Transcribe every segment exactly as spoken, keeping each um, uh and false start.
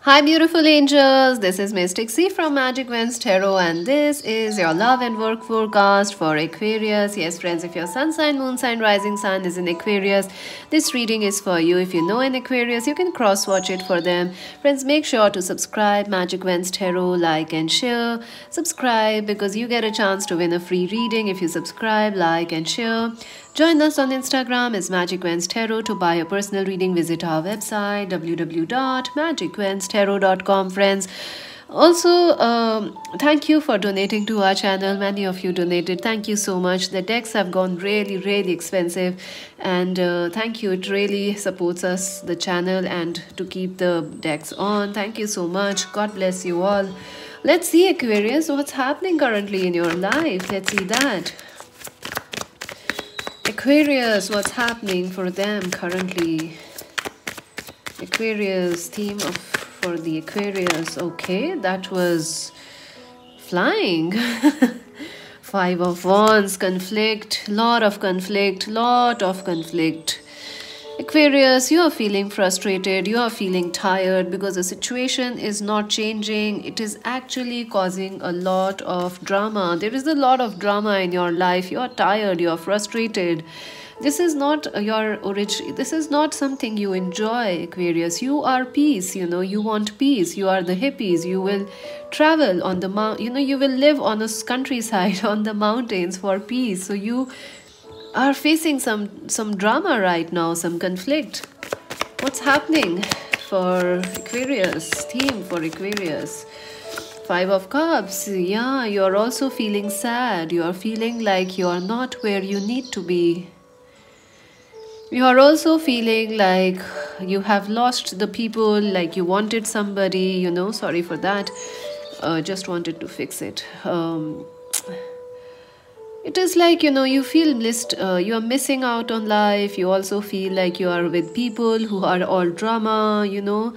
Hi, beautiful angels. This is Mystic C from Magic Wins Tarot, and this is your love and work forecast for Aquarius. Yes, friends, if your sun sign, moon sign, rising sign is in Aquarius, this reading is for you. If you know an Aquarius, you can cross watch it for them. Friends, make sure to subscribe Magic Wins Tarot, like and share. Subscribe because you get a chance to win a free reading if you subscribe, like and share. Join us on Instagram as Magic Wins Tarot. To buy a personal reading, visit our website w w w dot magic wins tarot dot com, friends. Also, um, thank you for donating to our channel. Many of you donated. Thank you so much. The decks have gone really, really expensive, and uh, thank you. It really supports us, the channel, and to keep the decks on. Thank you so much. God bless you all. Let's see, Aquarius, what's happening currently in your life. Let's see that. Aquarius, what's happening for them currently? Aquarius, theme of for the Aquarius. Okay, that was flying. Five of Wands, conflict, lot of conflict, lot of conflict. Aquarius, you are feeling frustrated, you are feeling tired because the situation is not changing. It is actually causing a lot of drama. There is a lot of drama in your life. You are tired, you are frustrated. This is not your origin. This is not something you enjoy, Aquarius. You are peace, you know, you want peace. You are the hippies. You will travel on the mount, you know, you will live on a countryside on the mountains for peace. So you are facing some some drama right now, some conflict. What's happening for Aquarius? Theme for Aquarius. Five of Cups. Yeah, you're also feeling sad. You're feeling like you're not where you need to be. You are also feeling like you have lost the people, like you wanted somebody, you know. Sorry for that. Uh, just wanted to fix it. Um, It is like, you know, you feel missed, uh, you are missing out on life. You also feel like you are with people who are all drama, you know.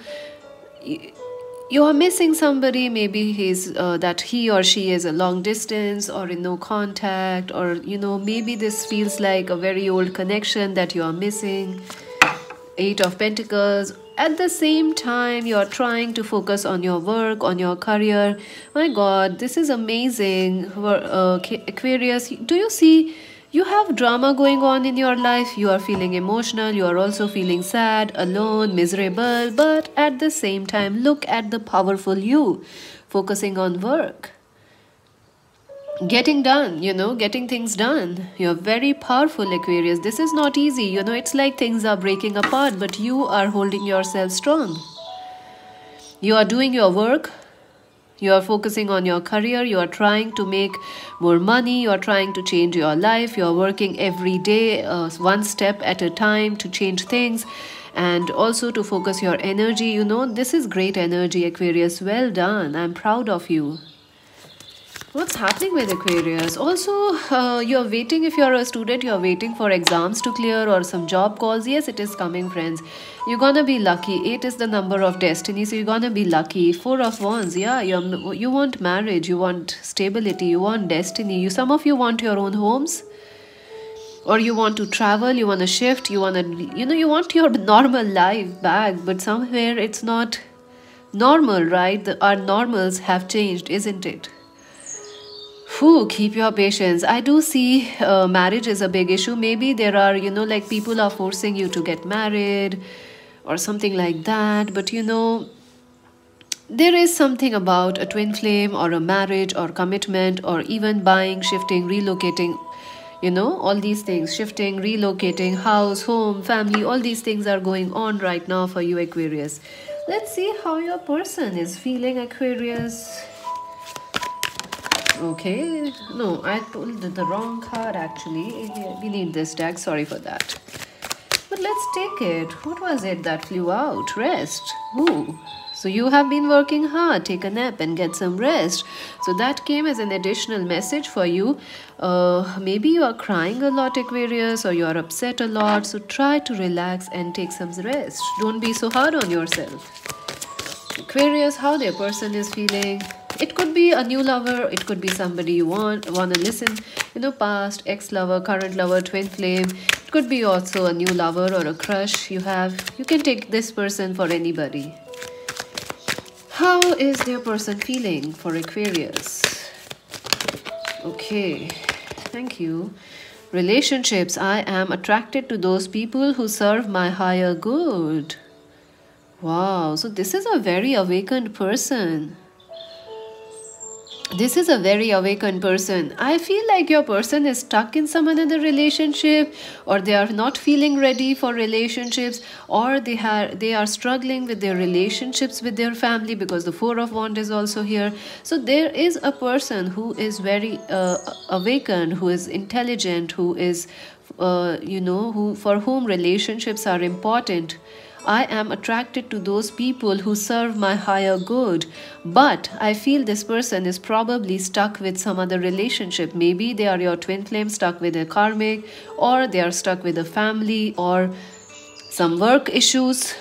You are missing somebody. Maybe he's uh, that he or she is a long distance or in no contact, or, you know, maybe this feels like a very old connection that you are missing. Eight of Pentacles. At the same time, you are trying to focus on your work, on your career. My God, this is amazing. Uh, Aquarius, do you see? You have drama going on in your life. You are feeling emotional. You are also feeling sad, alone, miserable. But at the same time, look at the powerful you, focusing on work. Getting done, you know, getting things done. You're very powerful, Aquarius. This is not easy. You know, it's like things are breaking apart, but you are holding yourself strong. You are doing your work. You are focusing on your career. You are trying to make more money. You are trying to change your life. You are working every day, uh, one step at a time to change things. And also to focus your energy. You know, this is great energy, Aquarius. Well done. I'm proud of you. What's happening with Aquarius? Also, uh, you're waiting, if you're a student, you're waiting for exams to clear or some job calls. Yes, it is coming, friends. You're gonna be lucky. Eight is the number of destiny, so you're gonna be lucky. Four of Wands, yeah, you're, you want marriage, you want stability, you want destiny. You, some of you want your own homes, or you want to travel, you want to shift, you want to, you know, you want your normal life back, but somewhere it's not normal, right? The, our normals have changed, isn't it? Whew, keep your patience. I do see uh, marriage is a big issue. Maybe there are, you know, like people are forcing you to get married or something like that. But, you know, there is something about a twin flame or a marriage or commitment or even buying, shifting, relocating, you know, all these things. Shifting, relocating, house, home, family, all these things are going on right now for you, Aquarius. Let's see how your person is feeling, Aquarius. Okay, no, I pulled the wrong card actually. We need this deck, sorry for that. But let's take it. What was it that flew out? Rest. Ooh. So you have been working hard. Take a nap and get some rest. So that came as an additional message for you. Uh, maybe you are crying a lot, Aquarius, or you are upset a lot. So try to relax and take some rest. Don't be so hard on yourself. Aquarius, how their person is feeling. It could be a new lover, it could be somebody you want want to listen, you know, past, ex-lover, current lover, twin flame. It could be also a new lover or a crush you have. You can take this person for anybody. How is their person feeling for Aquarius? Okay, thank you. Relationships. I am attracted to those people who serve my higher good. Wow, so this is a very awakened person. This is a very awakened person. I feel like your person is stuck in some another relationship, or they are not feeling ready for relationships, or they have they are struggling with their relationships with their family, because the Four of Wands is also here. So there is a person who is very uh, awakened, who is intelligent, who is uh, you know who for whom relationships are important. I am attracted to those people who serve my higher good. But I feel this person is probably stuck with some other relationship. Maybe they are your twin flame, stuck with a karmic, or they are stuck with a family, or some work issues.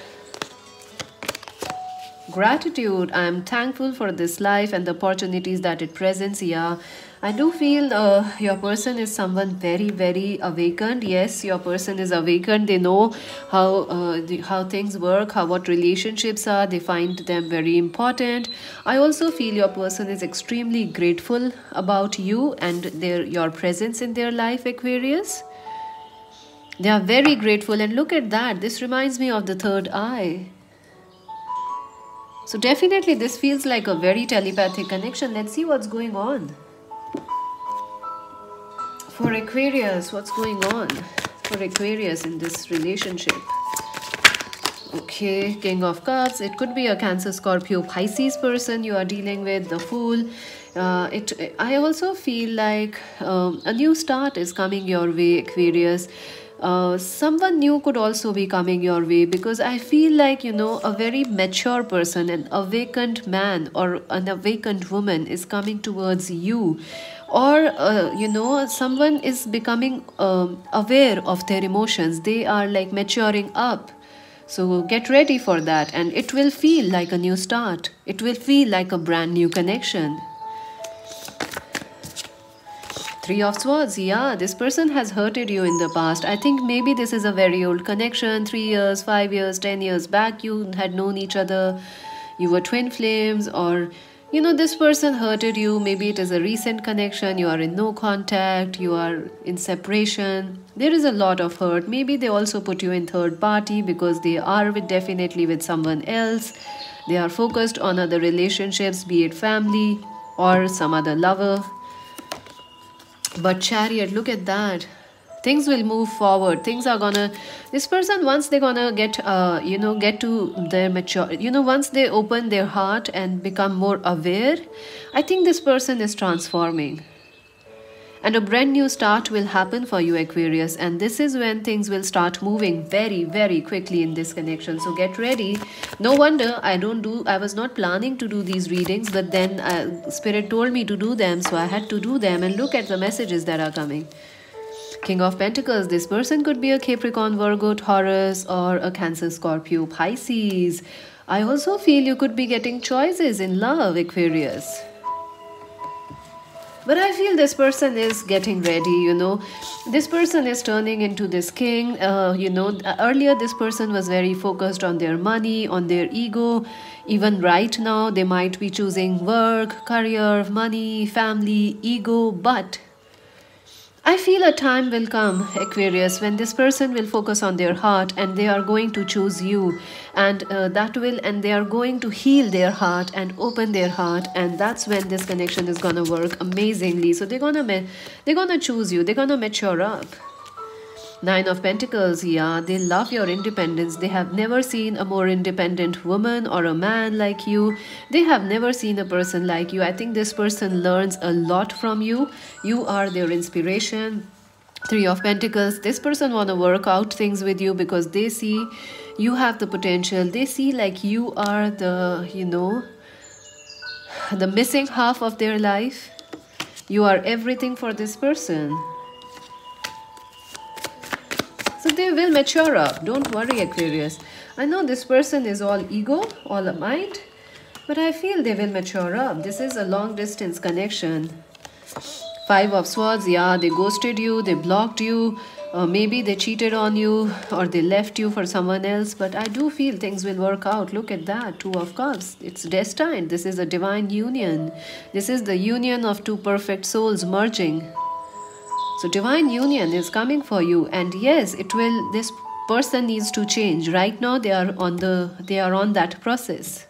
Gratitude. I am thankful for this life and the opportunities that it presents. Yeah, I do feel uh, your person is someone very, very awakened. Yes, your person is awakened. They know how uh, the, how things work, how what relationships are. They find them very important. I also feel your person is extremely grateful about you and their your presence in their life, Aquarius. They are very grateful, and look at that. This reminds me of the third eye. So definitely this feels like a very telepathic connection. Let's see what's going on. For Aquarius, what's going on for Aquarius in this relationship? Okay, King of Cups. It could be a Cancer, Scorpio, Pisces person you are dealing with, the Fool. Uh, it. I also feel like um, a new start is coming your way, Aquarius. Uh, someone new could also be coming your way, because I feel like, you know, a very mature person, an awakened man or an awakened woman is coming towards you. Or, uh, you know, someone is becoming um, aware of their emotions. They are like maturing up. So get ready for that, and it will feel like a new start. It will feel like a brand new connection. Three of Swords. Yeah, this person has hurted you in the past. I think maybe this is a very old connection. Three years, five years, ten years back, you had known each other. You were twin flames, or, you know, this person hurted you. Maybe it is a recent connection. You are in no contact. You are in separation. There is a lot of hurt. Maybe they also put you in third party because they are with definitely with someone else. They are focused on other relationships, be it family or some other lover. But Chariot, look at that. Things will move forward. Things are gonna, this person, once they're gonna get uh you know get to their mature, you know once they open their heart and become more aware, I think this person is transforming. And a brand new start will happen for you, Aquarius. And this is when things will start moving very, very quickly in this connection. So get ready. No wonder I don't do, I was not planning to do these readings, but then uh, Spirit told me to do them. So I had to do them, and look at the messages that are coming. King of Pentacles. This person could be a Capricorn, Virgo, Taurus, or a Cancer, Scorpio, Pisces. I also feel you could be getting choices in love, Aquarius. But I feel this person is getting ready, you know. This person is turning into this king. Uh, you know, earlier this person was very focused on their money, on their ego. Even right now, they might be choosing work, career, money, family, ego. But I feel a time will come, Aquarius, when this person will focus on their heart and they are going to choose you, and uh, that will, and they are going to heal their heart and open their heart, and that's when this connection is gonna work amazingly. So they're gonna they're gonna choose you. They're gonna mature up. Nine of Pentacles. Yeah, they love your independence. They have never seen a more independent woman or a man like you. They have never seen a person like you. I think this person learns a lot from you. You are their inspiration. Three of Pentacles. This person want to work out things with you because they see you have the potential. They see like you are the, you know, the missing half of their life. You are everything for this person. So they will mature up. Don't worry, Aquarius. I know this person is all ego, all a mind, but I feel they will mature up. This is a long distance connection. Five of Swords. Yeah, they ghosted you, they blocked you, Uh, maybe they cheated on you or they left you for someone else, but I do feel things will work out. Look at that, Two of Cups. It's destined. This is a divine union. This is the union of two perfect souls merging. So divine union is coming for you, and yes, it will. This person needs to change. Right now, they are on the. They are on that process.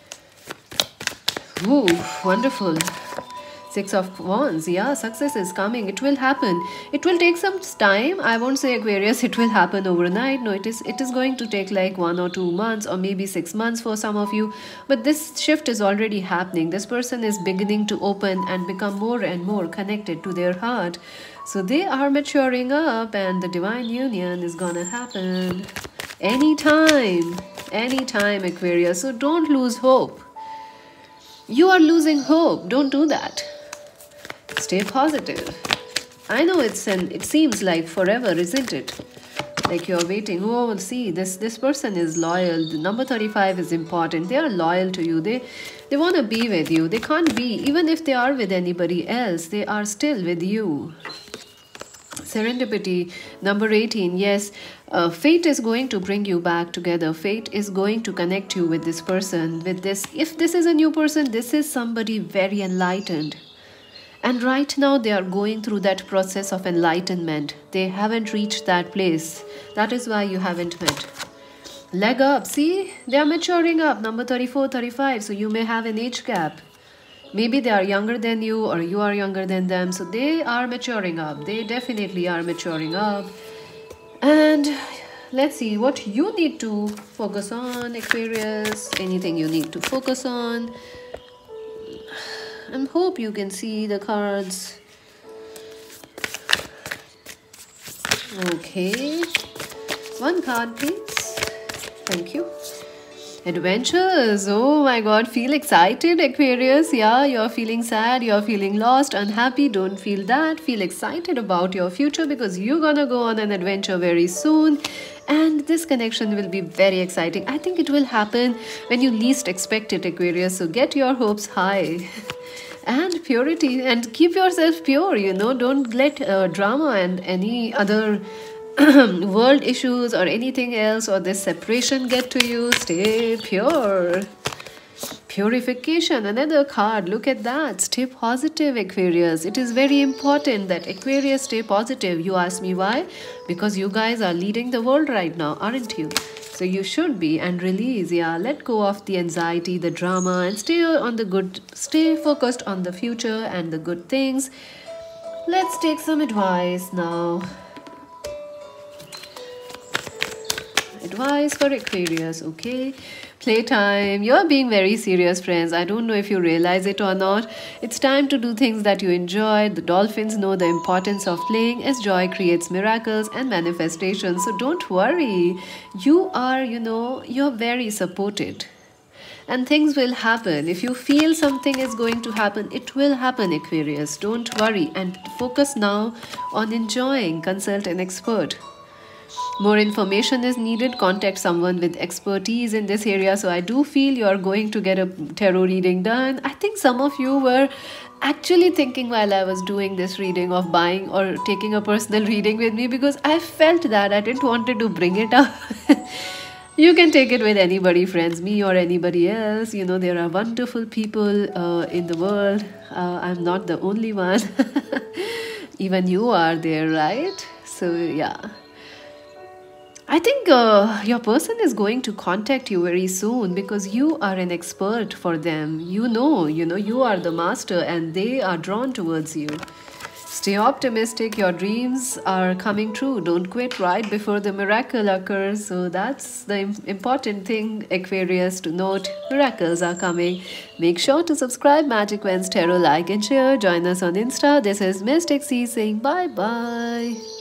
Ooh, wonderful. Six of Wands. Yeah, success is coming. It will happen. It will take some time. I won't say, Aquarius, it will happen overnight. No, it is it is going to take like one or two months or maybe six months for some of you. But this shift is already happening. This person is beginning to open and become more and more connected to their heart. So they are maturing up, and the divine union is gonna happen anytime. Anytime, Aquarius. So don't lose hope. You are losing hope. Don't do that. Stay positive. I know it's an it seems like forever, isn't it? Like you're waiting. Oh, see, this this person is loyal. The number thirty-five is important. They are loyal to you. They they want to be with you. They can't be, even if they are with anybody else, they are still with you. Serendipity, number eighteen. Yes, uh, fate is going to bring you back together. Fate is going to connect you with this person, with this. If this is a new person, this is somebody very enlightened. And right now they are going through that process of enlightenment. They haven't reached that place. That is why you haven't met. Leg up. See, they are maturing up. Number thirty-four, thirty-five. So you may have an age gap. Maybe they are younger than you or you are younger than them. So they are maturing up. They definitely are maturing up. And let's see what you need to focus on, Aquarius. Anything you need to focus on. I hope you can see the cards. Okay. One card, please. Thank you. Adventures. Oh my god, feel excited, Aquarius. Yeah, you're feeling sad, you're feeling lost, unhappy. Don't feel that. Feel excited about your future because you're gonna go on an adventure very soon. And this connection will be very exciting. I think it will happen when you least expect it, Aquarius. So get your hopes high. And purity, and keep yourself pure, you know. Don't let uh, drama and any other world issues or anything else or this separation get to you. Stay pure. Purification, another card. Look at that. Stay positive, Aquarius. It is very important that Aquarius stay positive. You ask me why? Because you guys are leading the world right now, aren't you? So you should be, and release. Yeah, let go of the anxiety, the drama, and stay on the good. Stay focused on the future and the good things. Let's take some advice now. Advice for Aquarius, okay? Playtime. You're being very serious, friends. I don't know if you realize it or not. It's time to do things that you enjoy. The dolphins know the importance of playing, as joy creates miracles and manifestations. So don't worry. You are, you know, you're very supported. And things will happen. If you feel something is going to happen, it will happen, Aquarius. Don't worry. And focus now on enjoying. Consult an expert. More information is needed. Contact someone with expertise in this area. So I do feel you are going to get a tarot reading done. I think some of you were actually thinking while I was doing this reading of buying or taking a personal reading with me, because I felt that I didn't want to bring it up. You can take it with anybody, friends, me or anybody else. You know, there are wonderful people uh, in the world. Uh, I'm not the only one. Even you are there, right? So yeah. I think uh, your person is going to contact you very soon because you are an expert for them. You know, you know, you are the master and they are drawn towards you. Stay optimistic. Your dreams are coming true. Don't quit right before the miracle occurs. So that's the important thing, Aquarius, to note. Miracles are coming. Make sure to subscribe Magic Wands Tarot, like and share. Join us on Insta. This is Mystic C saying bye-bye.